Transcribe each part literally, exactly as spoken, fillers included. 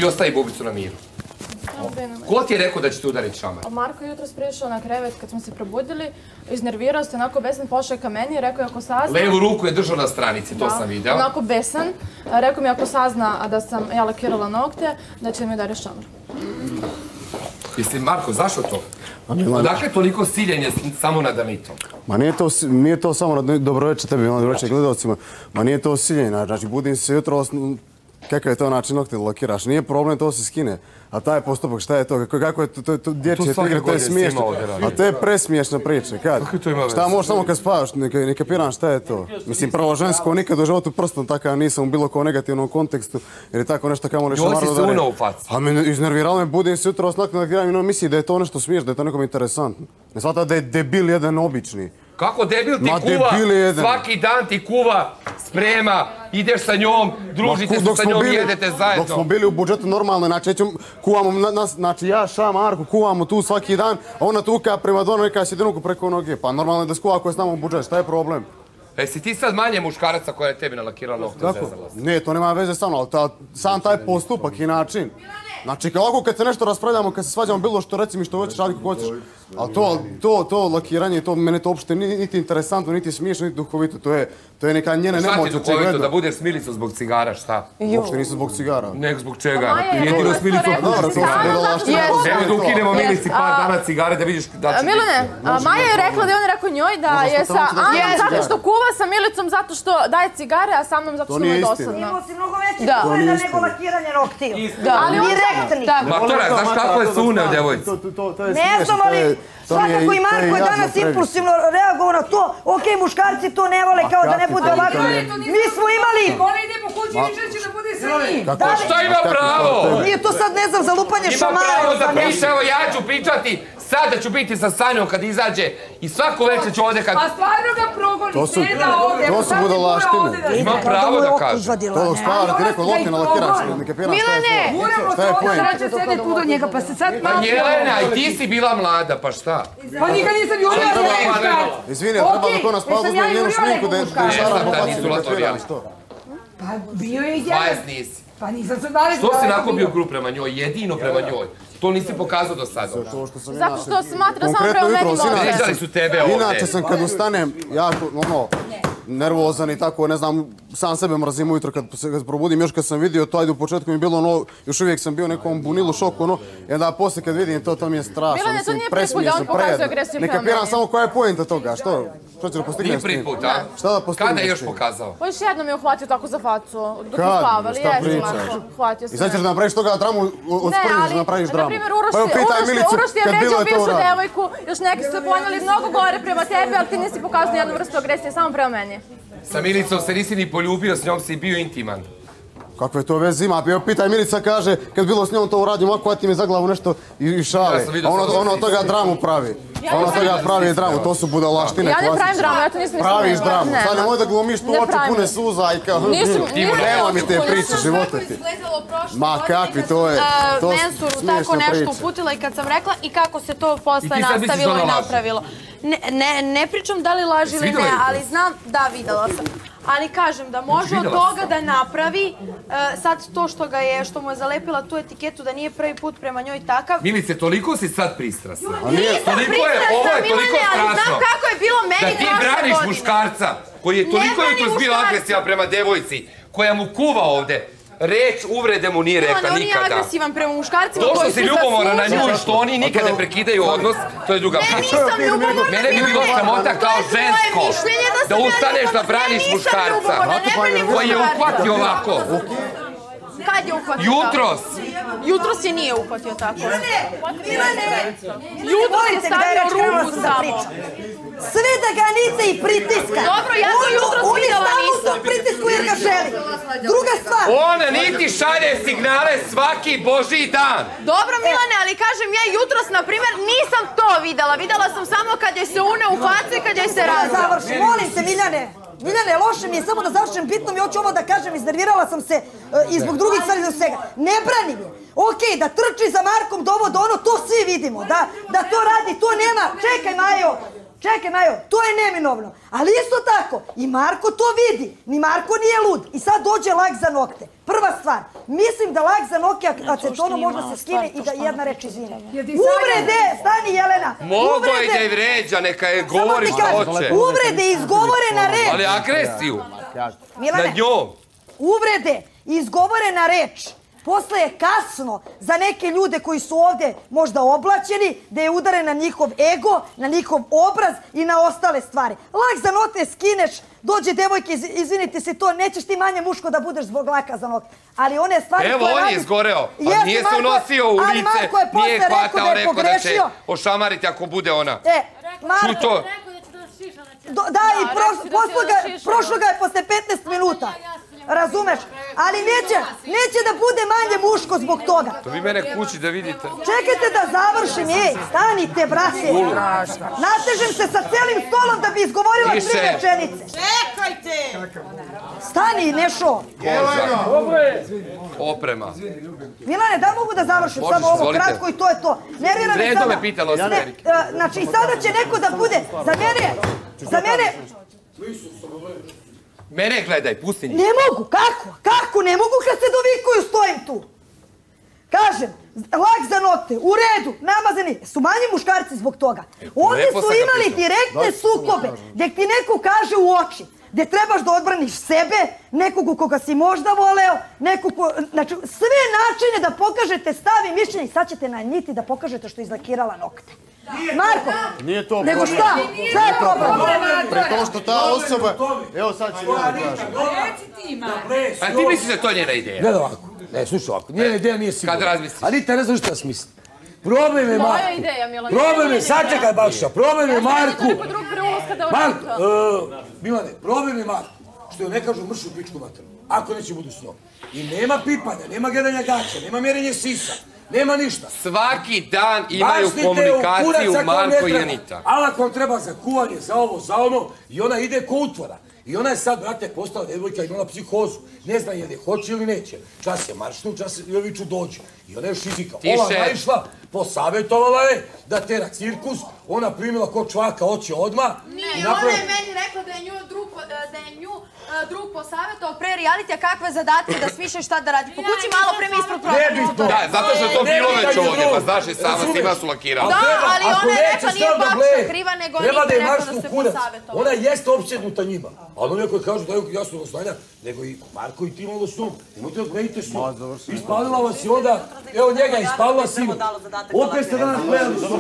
i ostavi bubicu na miru. Ko ti je rekao da ćete udariti šamar? Marko je jutros prišao na krevet kad smo se probudili, iznervirao se, onako besan, pošao je ka meni i rekao je ako sazna... Levu ruku je držao na stranici, to sam video. Onako besan, rekao mi ako sazna da sam ja lakirala nokte, da će mi udari šamar. Mislim, Marko, zašto to? Odakle toliko siljenje samo nad Anitom? Ma nije to samo nad dobroveče tebi, dobroveče gledalcima. Ma nije to siljenje, znači budim se jutro, kakav je to način nokte da lakiraš. Nije problem, to se skine. A taj postupak, šta je to? Kako je to dječje igre, to je smiješno. A to je presmiješna priča. Kad? Šta možeš samo kad spavaš, ne kapiram šta je to. Mislim, prvo žensko, nikad u životu prstom takav nisam u bilo kao negativnom kontekstu, jer je tako nešto kamo nešto marno da re. Joj si se u facu. A me iznerviralo me, budim se jutro osnakno da gram i misli da je to nešto smiješno, da je to nekom interesantno. Ne shvata da je debil jedan obični. Kako debil ti kuva, svaki dan ti kuva, sprema, ideš sa njom, družite se sa njom, jedete zajedno. Dok smo bili u budžetu normalno, znači kuvamo, znači ja, Ša, Marko, kuvamo tu svaki dan, a ona tuka prema donu neka sjedinuku preko noge. Pa normalno je da skuva ako je s nama u budžetu, šta je problem? E, si ti sad manje muškaraca koja je tebi nalakirala nokte zezala? Ne, to nema veze sa mnom, ali sam taj postupak i način. Znači, ovako kad se nešto raspravljamo, kad se svađamo bilo što, reci mi što hoćeš, radi kako hoćeš. Ali to, to lakiranje, mene to uopšte niti interesantno, niti smiješno, niti duhovito. To je neka njena nemoć. Šta ti duhovito, da budeš Milicu zbog cigara, šta? Uopšte nisam zbog cigara. Nek zbog čega? Jedino s Milicom puši cigara. Evo da ukinemo Milici par dana cigare da vidiš da će... Milane, Maja je rekla da je on rekao njoj da je sa Anom zato što kuva, sa Milicom zato što daje cigare, a sa mnom zato što mu je dosadno. Imao si mnogo veći pogleda nego lakiranje noktiju. Direktni. Matora, znaš kako je suneo, devojci? Ne znam, ali svakako i Marko je danas impulsivno reagovao na to. Okej, muškarci to ne vole kao da ne bude ovako. Mi smo imali... Ona ide po kući i više će da bude sa njim. Šta ima pravo? Nije to sad, ne znam, za lupanje šamara. Ima pravo da priča, evo ja ću pričati. Sada ću biti sa Sanjom kad izađe i svako večer ću ovdje kad... A stvarno ga progoni, ne da ovdje. To su budalaštine. Imam pravo da kažem. To dok spava da ti neko lokne na lakirač, ne kapiram šta je to. Šta je pojent? Sad će sede tu do njega, pa se sad malo... Pa Jelena, i ti si bila mlada, pa šta? Pa nikad nisam jurio da je muškarac. Izvini, treba da ko nas pa uzme njenu šminku da je Sara popacila. Pa bio je i djedan. Nisi. Pa nisam se dali... Što si onako bio grup prema njoj, jedino prema njoj? To nisi pokazao do sada. Zato što smatra samo prema meni može. Ređali su tebe ovdje. Inače sam kad ustanem, jako, ono, nervozan i tako, ne znam, sam sebe mrazim ujutro kad se probudim. Još kad sam vidio to, ajde u početku mi je bilo ono, još uvijek sam bio u nekom bunilu, šoku, ono, i onda poslije kad vidim to, to mi je strašno. Milane, to nije prvi put da on pokazuje agresiju prema meni. Ne kapiram samo koja je poenta toga, što? Što ću da postignem s tim? Nije prvi put, a? Šta da postignem? Kada je još pokazao? Pa još jednom je uhvatio tako za facu, dok je spavali, jesam Marko, uhvatio se. I sad ćeš da napraviš toga dramu, od sprediš da napraviš dramu. Ne, ali, Uroš ti je vređao bivšu devojku, još neki su se ponijeli mnogo gore prema tebi, ali ti nisi pokazao jednu vrstu agresije, samo prema meni. Sa Milicom se nisi ni poljubio, s njom si bio intiman. Kakve to veze ima? Pitaj, Milica kaže, kad bilo s njom to uradim, ovako hvati mi za glavu nešto i šale. Ona od toga dramu pravi. Ona od toga pravi dramu, to su budalaštine. Ja ne pravim dramu, ja to nisam mislila. Praviš dramu, sad nemoj da glumiš tu oči pune suza i kao... Nema mi te priče, života ti. Ma kakvi, to je... Mensuru tako nešto uputila i kad sam rekla i kako se to posle nastavilo i napravilo. Ne pričam da li laži ili ne, ali znam da videla sam. Ali kažem da može od toga da napravi sad to što ga je, što mu je zalepila tu etiketu da nije prvi put prema njoj takav. Milice, toliko si sad pristrasna. Nisam pristrasna, Milane, ali znam kako je bilo meni prošle godine. Da ti braniš muškarca koji je toliko jutros bio agresivan prema devojci, koja mu kuva ovde. Reč uvrede mu nije rekla nikada. On nije agresivan prema muškarcima koji su zaslužili. To što si ljubomorna na nju i što oni nikada ne prekidaju odnos, to je druga priča. Ne, nisam ljubomorna. Mene bi bilo sramota kao žensko da ustaneš da braniš muškarca koji je uhvatio ovako. Kad je uhvatio tako? Jutros. Jutros je nije uhvatio tako. Jutros je stavio ruku samo. Sve da ga nite i pritiska. Dobro, ja to jutros vidjela nisam. On je stavno u pritisku jer ga želi. Druga stvar. Ona niti šalje signale svaki božji dan. Dobro, Milane, ali kažem ja jutros, na primjer, nisam to vidjela. Vidjela sam samo kad joj se une u facu i kad joj se razda. Završi, molim te, Miljane. Miljane, loše mi je, samo da završim, bitno mi hoću ovo da kažem, iznervirala sam se i zbog drugih stvari za svega. Ne branim je. Okej, da trči za Markom do ovo do ono, to svi vidimo. Da to radi, to nema. Čekaj, Majo. Čekaj, Majo, to je neminovno. Ali isto tako, i Marko to vidi. Ni Marko nije lud. I sad dođe lak za nokte. Prva stvar, mislim da lak za nokte acetonom možda se skine i da jedna reč izvine. Uvrede, stani Jelena. Mogo je da je vređa, neka je govori što hoće. Uvrede izgovorena reč. Ali agresiju. Milane, nad njom. Uvrede izgovorena reč. Posle je kasno za neke ljude koji su ovdje možda oblačeni, da je udaren na njihov ego, na njihov obraz i na ostale stvari. Lak za note skineš, dođe devojke, izvinite se to, nećeš ti manje muško da budeš zbog laka za note. Ali one stvari Evo, koje on radi... je izgoreo. Pa nije se unosio u lice, nije hvatao, rekao da će ošamariti ako bude ona. E, Marko... Da, i prošlo ga je posle petnaest minuta. Razumeš? Ali neće, neće da bude manje muško zbog toga. To vi mene kući da vidite. Čekajte da završim, ej, stanite, brate. Natežem se sa celim stolom da bi izgovorila tri rečenice. Čekajte! Stani, Nešo. Oprema. Milane, da mogu da završim samo ovo kratko i to je to. Nervira me sada. Vredo me pitalo se Amerike. Znači, i sada će neko da bude, za mene, za mene... Mene gledaj, pusti njih. Ne mogu, kako? Kako? Ne mogu kad se dovikuju, stojim tu. Kažem, lak za note, u redu, namazani, su manji muškarci zbog toga. Ovdje su imali direktne sukobe, gdje ti neko kaže u oči, gdje trebaš da odbraniš sebe, nekog u koga si možda voleo, nekog ko... Znači, sve načine da pokažete stav i mišljenje i sad ćete na njiti da pokažete što je izlakirala nokte. Marko, nije to nego šta? Šta je problem? Pri tom što ta osoba... Evo sad će Milana kaže. A ti misliš da je to njena ideja? Gledaj ovako, ne, slušaj ovako, njena ideja nije sigurna. Kad razmisliš? A Nita ne znaš šta smisli. Problem je Marku. Moja ideja, Milane. Problem je, sačekaj Bakša, problem je Marku. Marko, Milane, problem je Marku. Što joj ne kažu mršu pičku materinu, ako neće budu s njom. I nema pipanja, nema gledanja gaća, nema mjerenje sisa. Nema ništa. Svaki dan imaju komunikaciju Marko i Anita. Ali ako vam treba za kuvanje, za ovo, za ono, i ona ide ko utvora. I ona je sad, brate, postala devojka, imala psihozu. Ne zna je li hoće ili neće. Čas je maršnu, čas je Joviću dođe. I ona je još izvika. Ova naišla, posavjetovala je da tera cirkus. Ona primila ko čvaka, oće odmah. Ne, ona je meni rekla da je nju drug, da je nju drug posavjetao pre realitija kakve zadatke da smišlja šta da radi. Po kući malo pre mi ispod programa. Da, zato što je to bilo već ovdje, pa znaš i sama s njima su lakirali. Da, ali ona je rekla nije Bakša kriva, nego Anita je rekla da se posavjetao. Ona jeste opsjednuta njima. Ali oni koji kažu daju jasno doznanja, nego i Marko i ti malo s njom. Nemojte da gledajte s njom. Ispalila vas i onda, evo njega, ispalila sinu. Opet ste danas gledali s njom.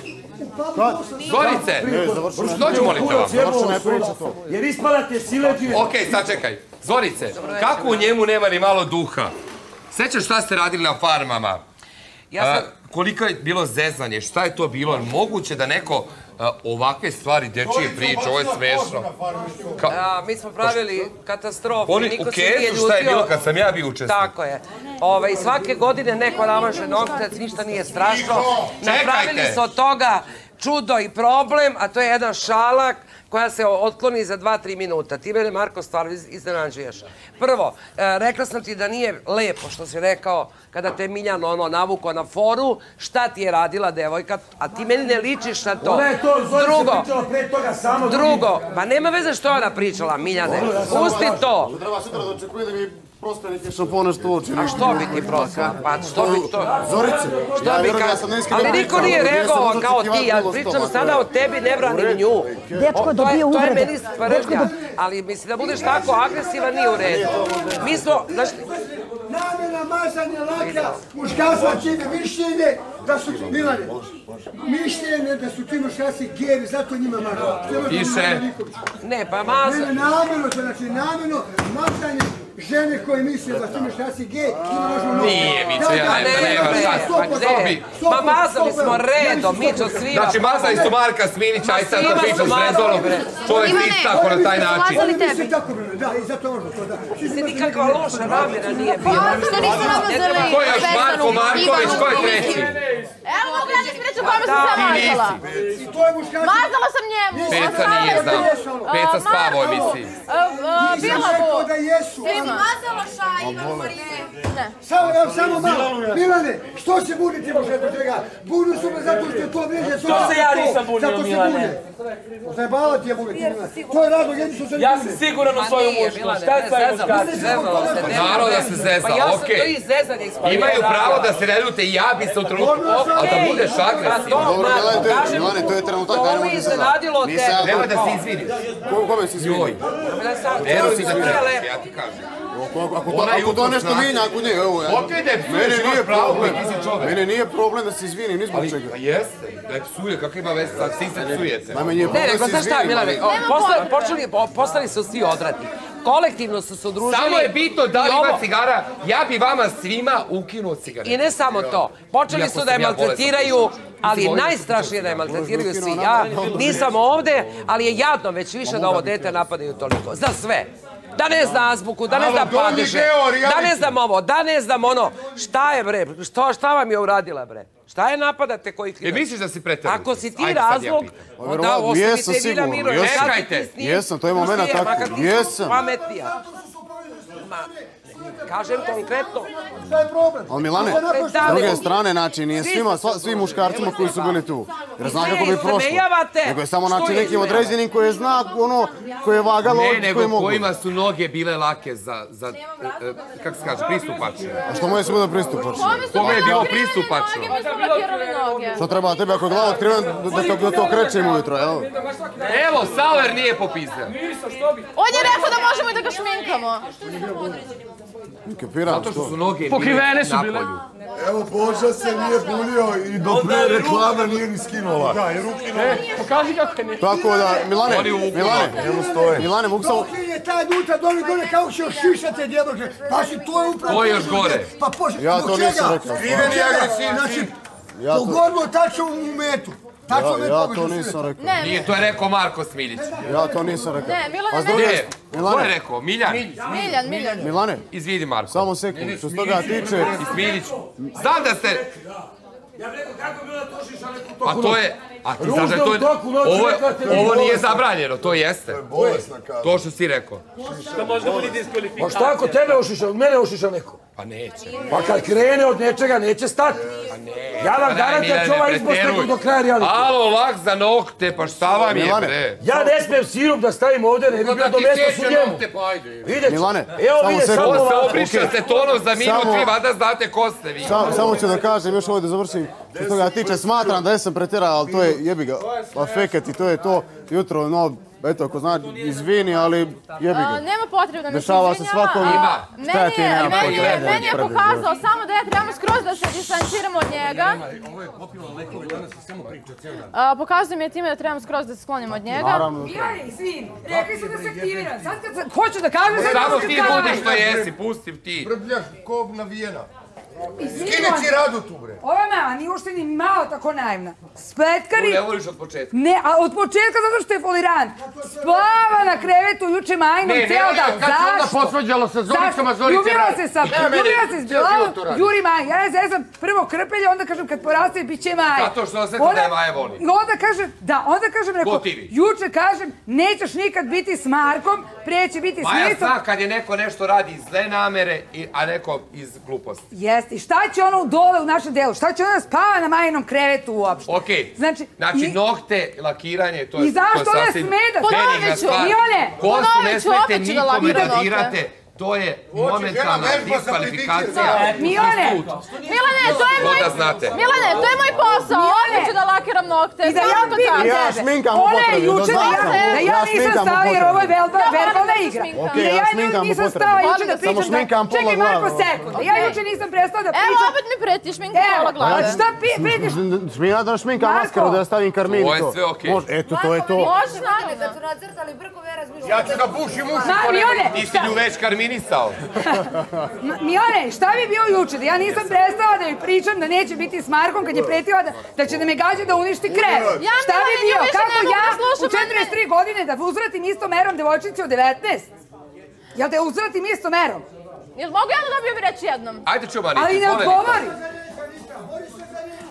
Zorice, dođu molim te vam. Jer ispadate siledžije. Okej, sad čekaj. Zorice, kako u njemu nema ni malo duha? Sećaš šta ste radili na farmama? Koliko je bilo zezanje, šta je to bilo? Moguće da neko ovakve stvari dečije priče, ovo je smešno. Mi smo pravili katastrofu. U Kezu šta je bilo kad sam ja bio učesnik? Tako je. I svake godine neko namaže noktac, ništa nije strašno. Napravili su od toga čudo i problem, a to je jedan šalak koja se otkloni za dva do tri minuta. Ti mene, Marko, stvarno iznenađuješ. Prvo, rekla sam ti da nije lepo što si rekao kada te Miljan ono navukao na foru, šta ti je radila devojka, a ti meni ne ličiš na to. Ona je to, Zorica pričala pre toga samo... Drugo, pa nema veze što je ona pričala, Miljane. Pusti to. Treba sutra da očekuje da mi prospe neke šampone što uči. A što bi ti prospe? Pa što bi to... Zorice, ja vjerujem da sam neiskreno pričao. Ali niko nije reagovao kao ti, ja pričam sada o tebi, ne branim nju. Dečko dobije uvrede. To je meni sprednja, ali misli da budeš tako agresivan nije u redu. Mi smo, znaš... Namjena mazanja laka, muškarstva čine mišljenje da su, Milane, mišljenje da su ti muškarci gevi, zato njima mazanje. Piše. Ne, pa mazanje. Ne, namjerno, to znači namjerno mazanje žene koje misle da su muškarci geji, njima možemo nogu. Nije, Mićo, ja nema šta. Ma mazali smo redom, Mićo, svima. Znači, mazali su Marka Sminića, aj sad da pričam s Rezorom. Čovjek ti tako na taj način. Da, i zato možemo to, da. Si nikakva loša namjera nije bila. Što nisu namazali Ko je još Marko Marković, ko je treći? Evo mogu ja da sprećam Znaš u kome sam se mazala? Mazala sam njemu. Peca nije znao. Peca spava u emisiji. Bila bu. Svima. Mazala Šajina, Marine. Ne. Samo malo. Milane, što se bunite možda od čega? Bunu su me zato što je to vređe. Što se ja nisam bunio, Milane? Zajebala ti je buniti, Milane. To je razlog, jedni su se bunili. Ja sam siguran u svoju muškost. Šta je tvoje muškarci? Naravno da se zezala, okej. Imaju pravo da se ne ljute i ja bi se u trenutku, a da budeš agresivno. Dobro, Milane, to je trenutak, ajde mogu se sad. Nema da se izviniš. Kome se izvini? Veruj mi da trebaš, ja ti kažem. Ako to nešto minja, ako nije, evo, okej da je psuješ, imaš pravo, ti si čovek. Mene nije problem da se izvinim, ni zbog čega. Pa jeste, da je psuje, kako ima veze, sad svi se psujete. Najme nije problem da se izvinim. Postali su svi odrati. Kolektivno su se udružili. Samo je bitno da li ima cigara, ja bi vama svima ukinuo cigare. I ne samo to. Počeli su da je maltretiraju, ali najstrašnije da je maltretiraju svi. Ja nisam ovde, ali je jadno već više da ovo dete napadaju toliko. Za sve. Da ne zna azbuku, da ne zna padeže, da ne znam ovo, da ne znam ono. Šta je bre, šta vam je uradila bre? Šta je napadate koji klinac? E misliš da si preterao? Ako si ti razlog, onda ostavite vi na miru. Čekajte. Jesam, to je momena tako. Jesam. Pametnija. Kažem konkretno. Šta je problem? Ali Milane, s druge strane, znači, nije svima, svim muškarcima koji su bili tu. Jer zna kako bi prošlo. Nego je samo, znači, nekim određenim koji je zna, ono, koji je vagalo, ne, nego kojima su noge bile lake za, za, kako se kaže, pristupačno. A što moje se bude pristupačno? Kome je bilo pristupačno? Što treba tebe ako je glava otkriven, da to krećem ujutro, evo? Evo, Sauer nije popizao. On je rekao da možemo i da ga šminkamo. Kapiram, zato što su noge pokrivene su bile. Evo, Boža se nije bunio i do pre reklama nije ni skinula. Da, i ruki ne. Pokaži kako je ne. Tako da, Milane, Milane, Milane, mogu samo... Dok je taj nutra doli gore kako će ošišate djevojke. Pa si to je upravo... To je još gore. Pa pože, ja to nisam rekao. Skriveni agresivni. Znači, pogodno tačno u metu. Ja to nisam rekao. Nije, to je rekao Marko Smiljić. Ja to nisam rekao. Ne, Milane, ne. Ko je rekao? Miljan? Miljan, Miljan. Milane. Izvidi, Marko. Samo sekund, što se toga tiče... I Smiljić. Znam da ste... Ja bih rekao kako je bilo da trošiš na neku toku. A to je... A ti znaš da to je... Ovo nije zabranjeno, to jeste. To što si rekao. Da možda bude diskvalifikacija. Pa šta ako tebe ušiša, od mene ušiša neko? Pa neće. Pa kad krene od nečega, neće stati. Ja vam garantujem ću ovaj izbor steknu do kraja reality. Alo, lak za nokte, pa šta vam je, bre? Ja ne smijem sirup da stavim ovdje, ne bi bio do mjesta su njemu. Vidjet ću. Evo vidje, samo ovako. Ko se obriša se tonom za minut, vi vada znate ko ste vi. Samo ću da kažem, još ovo da završim. Što toga tiče, smatram da jesam pretjerao, ali to je jebi ga. Pa fekat i to je to. Jutro, no, eto, ako zna, izvini, ali jebi ga. Nema potrebe da mi se dešava se svakom. Meni je pokazao samo da ja trebamo skroz da se distanciramo od njega. Pokazuje mi je time da trebamo skroz da se sklonimo od njega. Naravno. Bijani, svi, rekli su da se aktivira. Sad kad hoću da kažem... Samo ti budi što jesi, pusti ti. Brbljaš ko navijena. Skine ti radu tu, bre. Ova mama nije ušte ni malo tako naivna. Spletkari... Tu ne voliš od početka. Ne, a od početka zato što je folirant. Spava na krevetu juče majnom cijel dan. Zašto? Kad se onda posvađalo sa Zoricama, Zorice... Ljubila se sa... Ljubila se s Bilavom, Juri Maj. Ja ne znam, prvo krpelje, onda kažem kad poraste bit će Maja. Zato što osjeti da je Maja voli. Onda kažem, da, onda kažem, rekao, juče kažem, nećeš nikad biti s Markom, prije će biti s Miricom. Maja zna kad je neko nešto radi iz zle namere, a neko iz gluposti. Jeste, i šta će ono dole u našem delu? Šta će ona spava na Majinom krevetu uopšte? Okej, znači nokte, lakiranje, to je sasvim... I zašto ne sme da... Ponovit ću, Mione, ponovit ću, opet ću da lakiramo nokte. To je momentalna diskvalifikacija. Mione! Milane, to je moj... Milane, to je moj posao. Ovdje ću da lakiram nokte. I da ja pitam tebe. Ona je juče da ja nisam stala jer ovo je verbalna igra. Da ja nisam stala juče da pričam da... Čekaj Marko sekund. Da ja juče nisam prestala da pričam... Evo opet mi pretiš šminka pola glave. Šta pretiš? Smija da šminkam maskaru da ja stavim karminu. Ovo je sve okej. Eto, to je to. Može nami. Da su nacrtali brkove, razmišljati. Ja ću da bušim uši. Ti si nju već karminisao. Mione, šta bi bio juče? Da ja nisam prestala da joj pričam da neće biti s Markom kad je pretila da će da me gađa da uništi krevet. Šta bi bio? Kako ja u četrdeset tri godine da uzvratim istom merom devojčici od devetnaest? Jel da uzvratim istom merom? Jel mogu ja da dobijem reći jednom? Ajde čubani. Ali ne odgovori.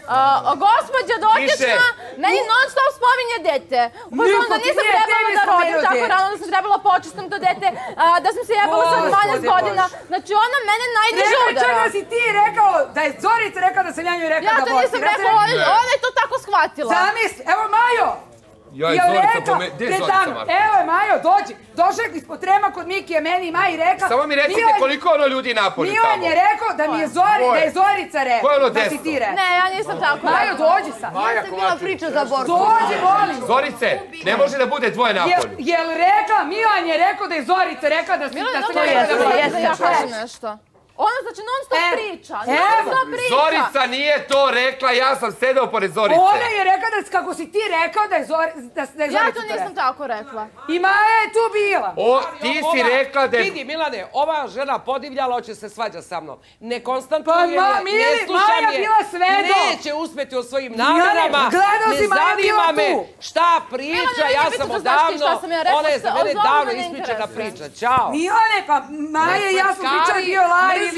Gospođa dotična meni non stop spominje dete. Upozorom da nisam trebala da rodim tako rano, da sam trebala počistam to dete, da sam se jebala sa dvanaest godina. Znači ona mene najdiže udara. Ne pričam da si ti rekao, da je Zorica rekao da sam ja njoj rekao da Ja to nisam rekao, ona je to tako shvatila. Zamisli, evo Majo! Ja i Zorica pome... Gde je Zorica, Marko? Evo je Majo, dođi. Došao je ispod trema kod Mikije, meni i Maji rekao... Samo mi recite koliko ono ljudi napolju tamo. Milan je rekao da mi je Zorica rekao. Da si ti rekao. Ne, ja nisam tako rekao. Majo, dođi sad. Ja sam bila priča za borbu. Dođi, volim. Zorice, ne može da bude dvoje napolju. Jel rekla, Milan je rekao da je Zorica rekao da sam ja rekao da Milan, ja kažem nešto. Ona znači non stop priča, non stop priča. Zorica nije to rekla, ja sam sedao pored Zorice. Ona je rekla da, kako si ti rekao da je Zorica to rekla. Ja to nisam tako rekla. I Maja je tu bila. O, ti si rekla da je... Vidi, Milane, ova žena podivljala, hoće se svađa sa mnom. Ne konstantuje, ne slušam je, neće uspjeti u svojim namjerama, ne zanima me šta priča, ja sam odavno, ona je za mene davno ispričana priča. Ćao. Milane, pa Maja i ja smo pričali bio live.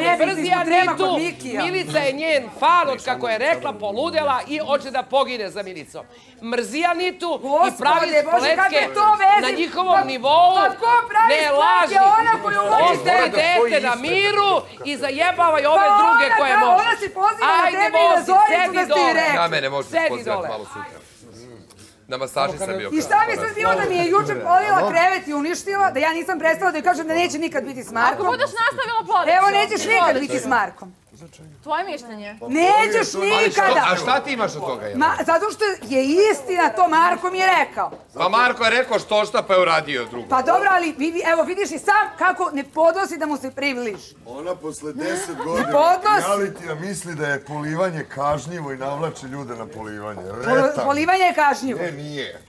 Milica je njen fan od kako je rekla, poludela i hoće da pogine za Milicom. Mrzija Nitu i pravi spletke na njihovom nivou. Ne laži. Ostaje dete na miru i zajebavaju ove druge koje može. Ajde, vozi, sedi dole. Ja mene možete pozivati malo sutra. Na masaži sam bio. I šta mi sad bilo da mi je juče polila krevet i uništila, da ja nisam prestala da joj kažem da neće nikad biti s Markom? Ako budeš nastavila porodicu. Evo, nećeš nikad biti s Markom. Tvoje mišljenje? Nećeš nikada. A šta ti imaš od toga? Zato što je istina, to Marko mi je rekao. Pa Marko je rekao što šta pa je uradio drugo. Pa dobro, ali evo vidiš i sam kako ne podnosi da mu se približi. Ona posle deset godina realitija misli da je polivanje kažnjivo i navlače ljude na polivanje. Polivanje je kažnjivo. Ne, nije.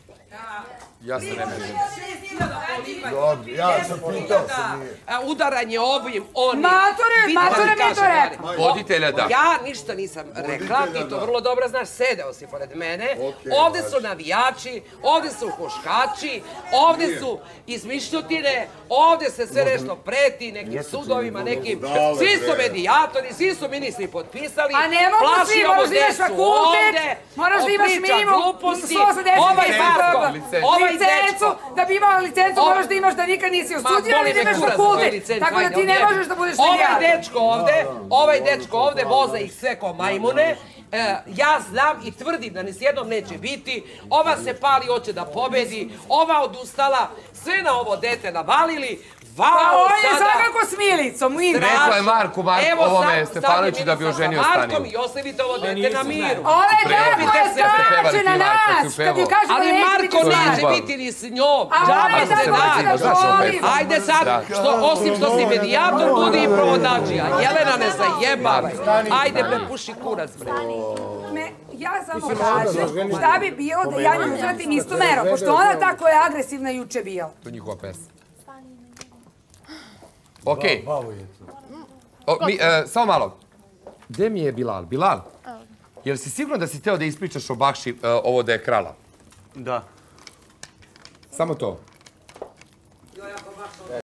Ja sam ne među. Dobro, ja sam pitao sam nije. Udaranje ovim, onim. Matore, matore mi to rekao. Voditelja, da. Ja ništa nisam rekla, ti to vrlo dobro znaš, sedeo si pored mene. Ovde su navijači, ovde su huškači, ovde su izmišljotine, ovde se sve nešto preti, nekim sudovima, nekim... Svi su medijatori, svi su ministri potpisali. A ne mogu svi, moraš da imaš fakultet, moraš da imaš minimum sto osamdeset licencu, da bi imala licencu moraš da imaš da nikad nisi osuđena ili da imaš fakultet, tako da ti ne možeš da budeš medijator. Ovaj dečko ovde, ovaj dečko ovde voza ih sve ko majmune, ja znam i tvrdim da ni s jednom neće biti, ova se pali, hoće da pobedi, ova odustala, sve na ovo dete navalili, Pa on je svakako s Milicom, u ime. Rekla je Marku, ovome Stefanoviću da bi oženio Staniju. Markom i ostavite ovo dete na miru. Ove tako skače na nas, kad ju kaže da ali neće biti s Marko neće biti ni s njom. A ove tako hoće da šoli. Ajde sad, osim što si medijator, budi i provodačija. Jelena, ne zajebavaj. Ajde, bre, puši kurac, bre. Ja samo kažem šta bi bilo da ja nju uzratim istu meru, pošto ona tako je agresivna juče bila. To je njihova pesma. Okej. Samo malo. Gde mi je Bilal? Bilal? Jel si sigurno da si teo da ispričaš o Bakši ovo da je krala? Da. Samo to.